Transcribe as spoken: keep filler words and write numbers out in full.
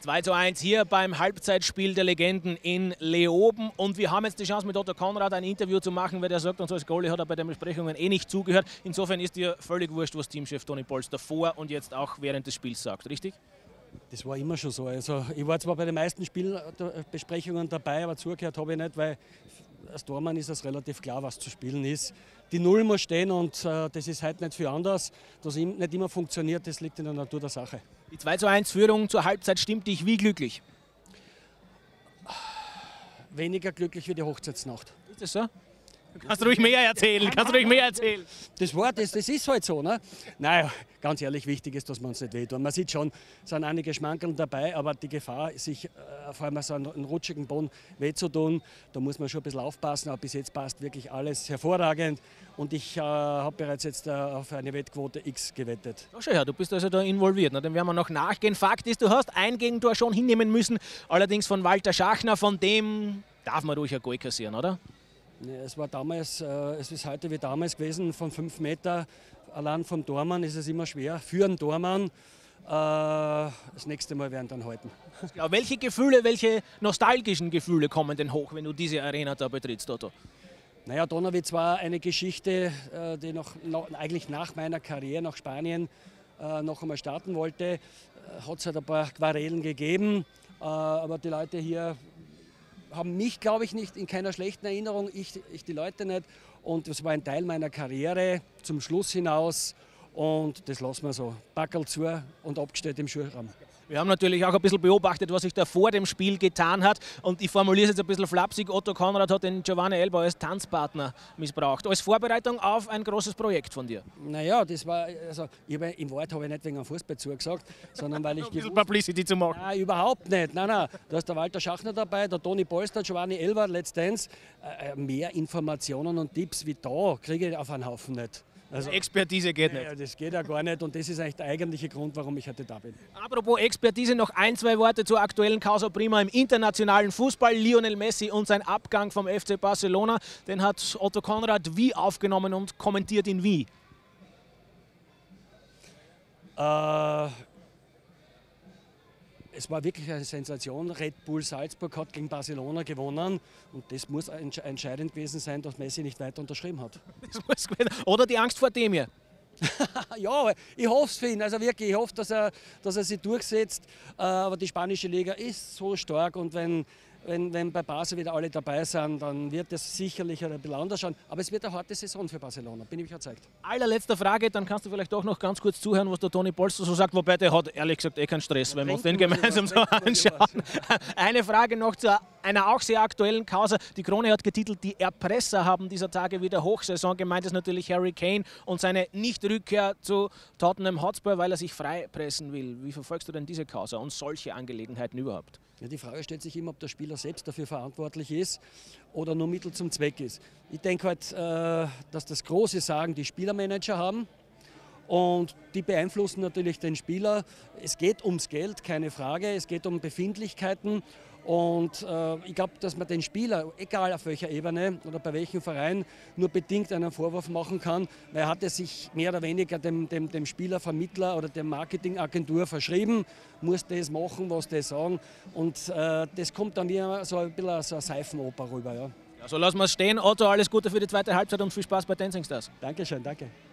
zwei zu eins hier beim Halbzeitspiel der Legenden in Leoben. Und wir haben jetzt die Chance, mit Otto Konrad ein Interview zu machen, weil der sagt, uns als Goalie hat er bei den Besprechungen eh nicht zugehört. Insofern ist dir völlig wurscht, was Teamchef Toni Polster vor und jetzt auch während des Spiels sagt, richtig? Das war immer schon so. Also ich war zwar bei den meisten Spielbesprechungen dabei, aber zugehört habe ich nicht, weil als Tormann ist es relativ klar, was zu spielen ist. Die Null muss stehen und äh, das ist heute nicht viel anders. Dass es nicht immer funktioniert, das liegt in der Natur der Sache. Die zwei zu eins Führung zur Halbzeit stimmt dich wie glücklich? Weniger glücklich wie die Hochzeitsnacht. Ist das so? Kannst du ruhig mehr erzählen, kannst du ruhig mehr erzählen. Das war das, das ist halt so. Ne? Naja, ganz ehrlich, wichtig ist, dass wir uns nicht wehtun. Man sieht schon, es sind einige Schmankeln dabei, aber die Gefahr, sich äh, vor allem so einen, einen rutschigen Boden weh zu tun, da muss man schon ein bisschen aufpassen. Aber bis jetzt passt wirklich alles hervorragend. Und ich äh, habe bereits jetzt äh, auf eine Wettquote X gewettet. Oh, schau her, du bist also da involviert. Na, dem werden wir noch nachgehen. Fakt ist, du hast ein Gegentor schon hinnehmen müssen, allerdings von Walter Schachner. Von dem darf man ruhig ein Goal kassieren, oder? Ja, es war damals, äh, es ist heute wie damals gewesen, von fünf Meter allein vom Tormann ist es immer schwer. Für einen Tormann, äh, das nächste Mal werden dann halten. Ja, welche Gefühle, welche nostalgischen Gefühle kommen denn hoch, wenn du diese Arena da betrittst, Otto? Naja, Donawitz war eine Geschichte, äh, die noch, noch, eigentlich nach meiner Karriere nach Spanien äh, noch einmal starten wollte. Äh, hat es halt ein paar Querelen gegeben, äh, aber die Leute hier haben mich, glaube ich, nicht in keiner schlechten Erinnerung, ich, ich die Leute nicht. Und das war ein Teil meiner Karriere zum Schluss hinaus. Und das lassen wir so. Backel zu und abgestellt im Schulraum. Wir haben natürlich auch ein bisschen beobachtet, was sich da vor dem Spiel getan hat. Und ich formuliere es jetzt ein bisschen flapsig. Otto Konrad hat den Giovanni Elber als Tanzpartner missbraucht. Als Vorbereitung auf ein großes Projekt von dir. Naja, das war, also ich hab, im Wort habe ich nicht wegen einem Fußball zugesagt, sondern weil ich ein bisschen Publicity zu machen. Nein, überhaupt nicht. Nein, nein. Da ist der Walter Schachner dabei, der Toni Polster, Giovanni Elber, Let's Dance. Äh, mehr Informationen und Tipps wie da kriege ich auf einen Haufen nicht. Also, Expertise geht nicht. Ja, das geht ja gar nicht und das ist eigentlich der eigentliche Grund, warum ich heute da bin. Apropos Expertise, noch ein, zwei Worte zur aktuellen Causa Prima im internationalen Fußball. Lionel Messi und sein Abgang vom F C Barcelona, den hat Otto Konrad wie aufgenommen und kommentiert ihn wie? Äh, Es war wirklich eine Sensation. Red Bull Salzburg hat gegen Barcelona gewonnen und das muss entscheidend gewesen sein, dass Messi nicht weiter unterschrieben hat. Das muss Oder die Angst vor dem hier. Ja, ich hoffe es für ihn. Also wirklich, ich hoffe, dass er, dass er sich durchsetzt. Aber die spanische Liga ist so stark und wenn, wenn, wenn bei Barca wieder alle dabei sind, dann wird es sicherlich ein bisschen anders schauen. Aber es wird eine harte Saison für Barcelona, bin ich überzeugt. Allerletzte Frage, dann kannst du vielleicht auch noch ganz kurz zuhören, was der Toni Polster so sagt. Wobei der hat ehrlich gesagt eh keinen Stress, wenn wir uns den gemeinsam so anschauen. Eine Frage noch zu einer auch sehr aktuellen Causa. Die Krone hat getitelt, die Erpresser haben dieser Tage wieder Hochsaison. Gemeint ist natürlich Harry Kane und seine Nichtrückkehr zu Tottenham Hotspur, weil er sich freipressen will. Wie verfolgst du denn diese Causa und solche Angelegenheiten überhaupt? Ja, die Frage stellt sich immer, ob der Spieler selbst dafür verantwortlich ist oder nur Mittel zum Zweck ist. Ich denke halt, äh, dass das große Sagen die Spielermanager haben. Und die beeinflussen natürlich den Spieler. Es geht ums Geld, keine Frage. Es geht um Befindlichkeiten. Und äh, ich glaube, dass man den Spieler, egal auf welcher Ebene oder bei welchem Verein, nur bedingt einen Vorwurf machen kann, weil er hat es sich mehr oder weniger dem, dem, dem Spielervermittler oder der Marketingagentur verschrieben, muss das machen, was die sagen. Und äh, das kommt dann wie so ein bisschen so eine Seifenoper rüber. Ja. Ja, so lassen wir es stehen. Otto, alles Gute für die zweite Halbzeit und viel Spaß bei Dancing Stars. Dankeschön, danke.